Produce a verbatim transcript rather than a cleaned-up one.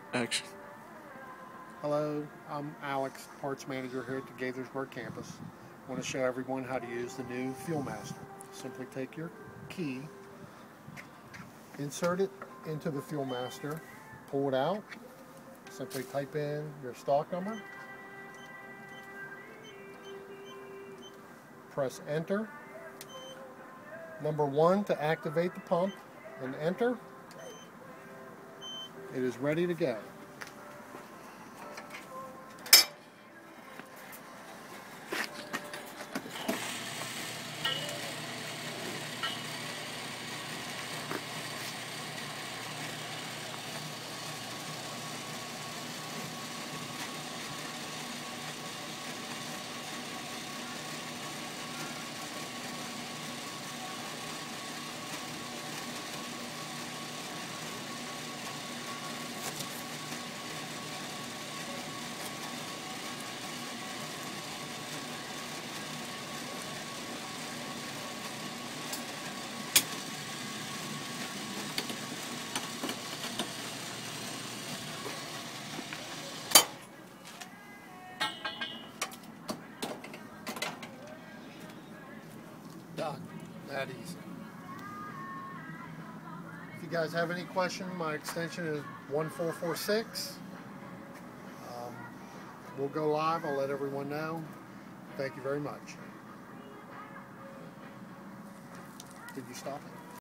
Action. Hello, I'm Alex, Parts Manager here at the Gaithersburg campus. I want to show everyone how to use the new Fuel Master. Simply take your key, insert it into the Fuel Master, pull it out, simply type in your stock number, press enter, number one to activate the pump, and enter. It is ready to go. Done. That easy. If you guys have any questions, my extension is one four four six. Um, we'll go live. I'll let everyone know. Thank you very much. Did you stop it?